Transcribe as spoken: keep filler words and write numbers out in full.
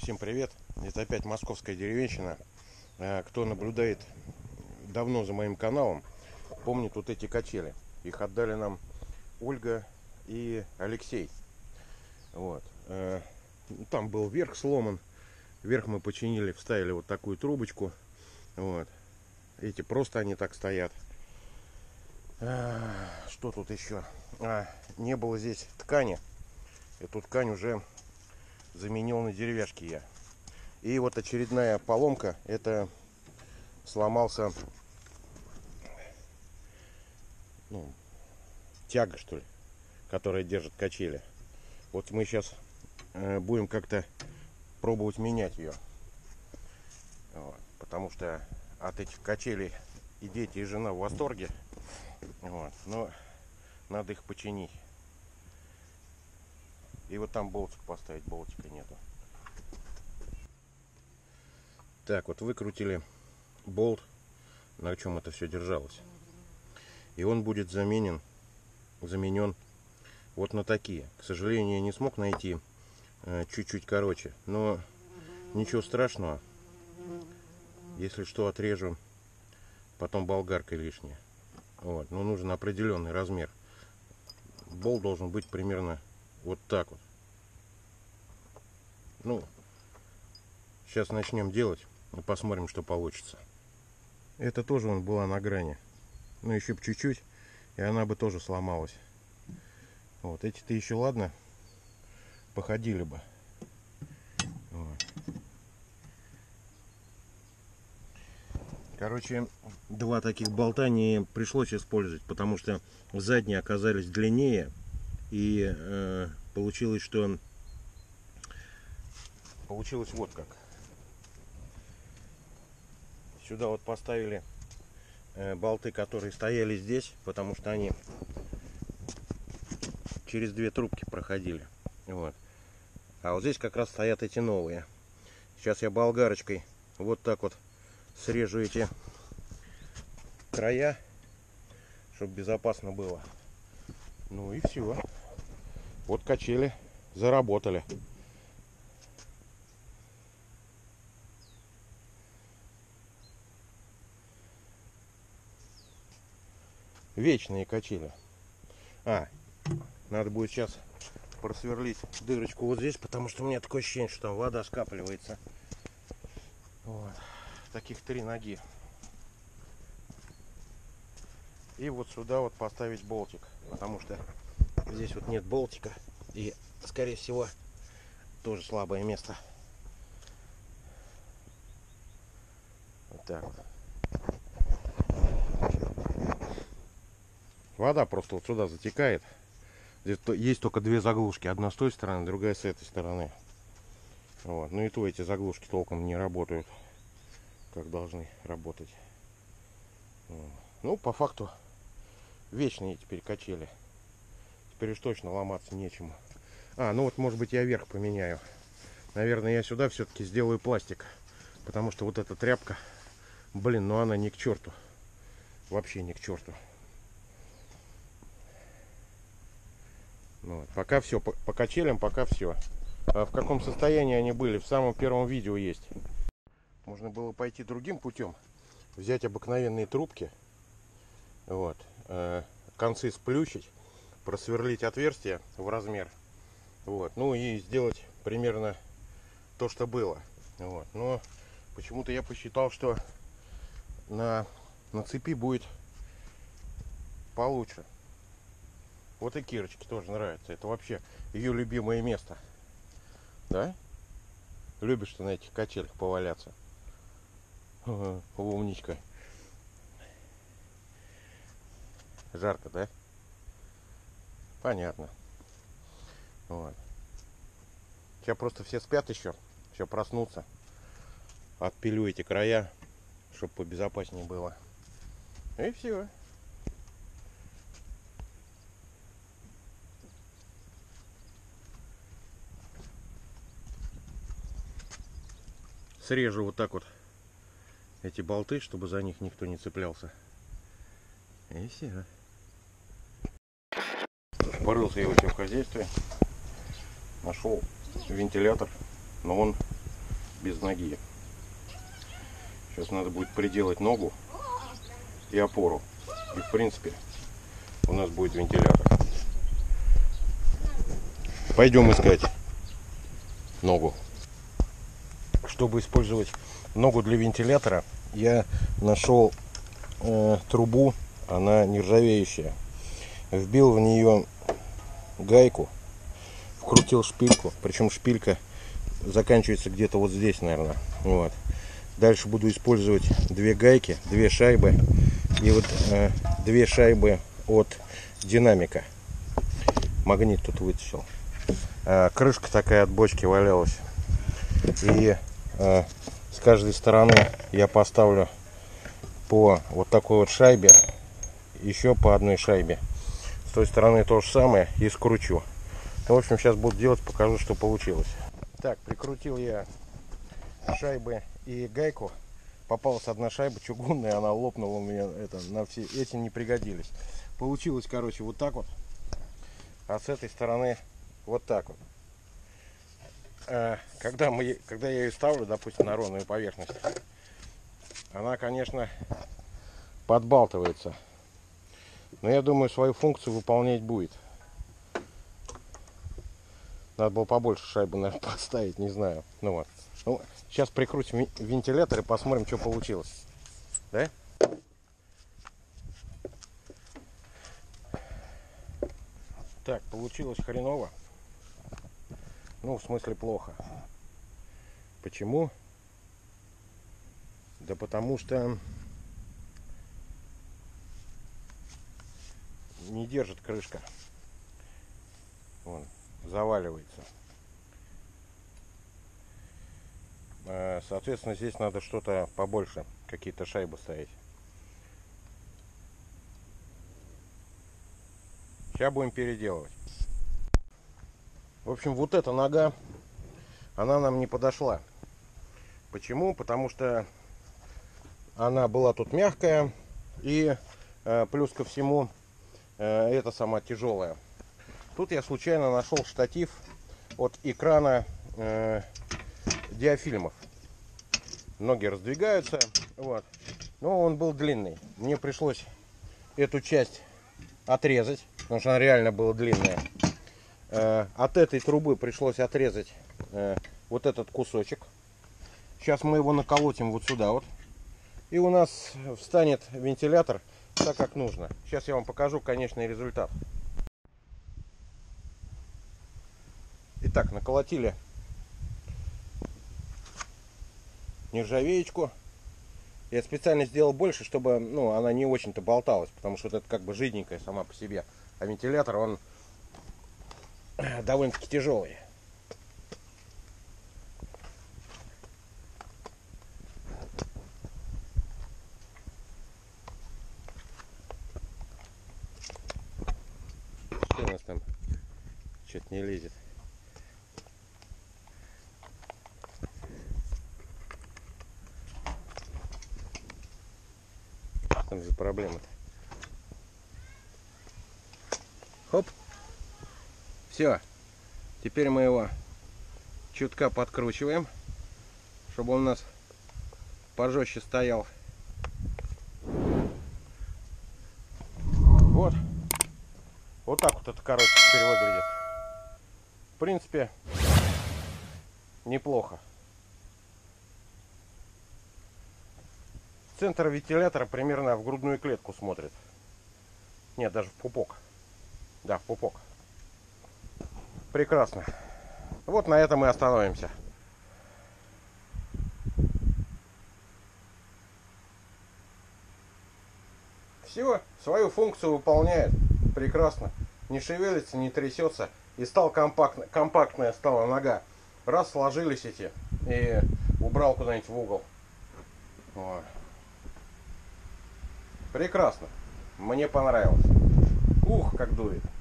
Всем привет! Это опять московская деревенщина. Кто наблюдает давно за моим каналом, помнит вот эти качели. Их отдали нам Ольга и Алексей. Вот. Там был верх сломан. Верх мы починили, вставили вот такую трубочку. Вот. Эти просто они так стоят. Что тут еще? А, не было здесь ткани. Эту ткань уже заменил на деревяшки я. И вот очередная поломка. Это сломался, ну, тяга, что ли, которая держит качели. Вот мы сейчас э, будем как-то пробовать менять ее. Вот. Потому что от этих качелей и дети, и жена в восторге. Вот. Но надо их починить. И вот там болтик поставить, болтика нету. Так, вот выкрутили болт, на чем это все держалось. И он будет заменен, заменен вот на такие. К сожалению, я не смог найти чуть-чуть э, короче. Но ничего страшного. Если что, отрежу потом болгаркой лишнее. Вот. Но нужен определенный размер. Болт должен быть примерно вот так вот. Ну, сейчас начнем делать и посмотрим, что получится. Это тоже он была на грани. Ну, еще бы чуть-чуть, и она бы тоже сломалась. Вот эти-то еще ладно, походили бы. Вот. Короче, два таких болта не пришлось использовать, потому что задние оказались длиннее. И э, получилось, что получилось вот как. Сюда вот поставили э, болты, которые стояли здесь, потому что они через две трубки проходили. Вот. А вот здесь как раз стоят эти новые. Сейчас я болгарочкой вот так вот срежу эти края, чтобы безопасно было. Ну и все. Вот качели заработали. Вечные качели. А, надо будет сейчас просверлить дырочку вот здесь, потому что у меня такое ощущение, что там вода скапливается. Вот. Таких три ноги. И вот сюда вот поставить болтик, потому что здесь вот нет болтика. И, скорее всего, тоже слабое место. Вот так вот. Вода просто вот сюда затекает. Здесь есть только две заглушки. Одна с той стороны, другая с этой стороны. Вот. Ну и то эти заглушки толком не работают, как должны работать. Ну, по факту, вечные теперь качели. Теперь уж точно ломаться нечему. А, ну вот, может быть, я верх поменяю. Наверное, я сюда все-таки сделаю пластик. Потому что вот эта тряпка, блин, ну она ни к черту. Вообще ни к черту. Ну, вот. Пока все, по, по качелям пока все. А в каком состоянии они были, в самом первом видео есть. Можно было пойти другим путем. Взять обыкновенные трубки. Вот. Э, концы сплющить. Просверлить отверстие в размер. Вот. Ну и сделать примерно то, что было. Вот. Но почему-то я посчитал, что на, на цепи будет получше. Вот и Кирочке тоже нравится. Это вообще ее любимое место. Да? Любишь ты на этих качелях поваляться? Ага, умничка. Жарко, да? Понятно. Вот. Сейчас просто все спят еще. Сейчас проснутся. Отпилю эти края, чтобы побезопаснее было. И все. Срежу вот так вот эти болты, чтобы за них никто не цеплялся. И все. Порылся я вообще в хозяйстве. Нашел вентилятор, но он без ноги. Сейчас надо будет приделать ногу и опору. И в принципе у нас будет вентилятор. Пойдем искать ногу. Чтобы использовать ногу для вентилятора, я нашел э, трубу, она нержавеющая. Вбил в нее гайку, вкрутил шпильку, причем шпилька заканчивается где-то вот здесь, наверное. Вот. Дальше буду использовать две гайки, две шайбы и вот э, две шайбы от динамика. Магнит тут вытащил. Э, крышка такая от бочки валялась. И э, с каждой стороны я поставлю по вот такой вот шайбе, еще по одной шайбе. С той стороны то же самое и скручу. В общем, сейчас буду делать, покажу, что получилось. Так, прикрутил я шайбы и гайку. Попалась одна шайба чугунная, она лопнула у меня. Это, на все эти не пригодились. Получилось, короче, вот так вот. А с этой стороны вот так вот. А, когда, мы, когда я ее ставлю, допустим, на ровную поверхность, она, конечно, подбалтывается. Но я думаю, свою функцию выполнять будет. Надо было побольше шайбы, наверное, поставить, не знаю. Ну вот. Ну, сейчас прикрутим вентилятор и посмотрим, что получилось. Да? Так, получилось хреново. Ну, в смысле, плохо. Почему? Да потому что не держит крышка. Вон, заваливается. Соответственно, здесь надо что-то побольше, какие-то шайбы ставить. Сейчас будем переделывать. В общем, вот эта нога, она нам не подошла. Почему? Потому что она была тут мягкая и э, плюс ко всему э, это сама тяжелая. Тут я случайно нашел штатив от экрана э, диафильмов. Ноги раздвигаются, вот. Но он был длинный. Мне пришлось эту часть отрезать, потому что она реально была длинная. Э, от этой трубы пришлось отрезать э, вот этот кусочек. Сейчас мы его наколотим вот сюда вот. И у нас встанет вентилятор так, как нужно. Сейчас я вам покажу конечный результат. Итак, наколотили нержавеечку. Я специально сделал больше, чтобы, ну, она не очень-то болталась, потому что вот это как бы жиденькая сама по себе. А вентилятор, он довольно-таки тяжелый. Что у нас там? Что-то не лезет. Там же проблема-то. Хоп. Все. Теперь мы его чутка подкручиваем, чтобы он у нас пожестче стоял. Вот. Вот так вот это, короче, теперь выглядит. В принципе, неплохо. Центр вентилятора примерно в грудную клетку смотрит. Нет, даже в пупок. Да, в пупок. Прекрасно. Вот на этом мы остановимся. Все, свою функцию выполняет. Прекрасно. Не шевелится, не трясется. И стал компактно, компактная стала нога. Раз, сложились эти. И убрал куда-нибудь в угол. Вот. Прекрасно. Мне понравилось. Ух, как дует.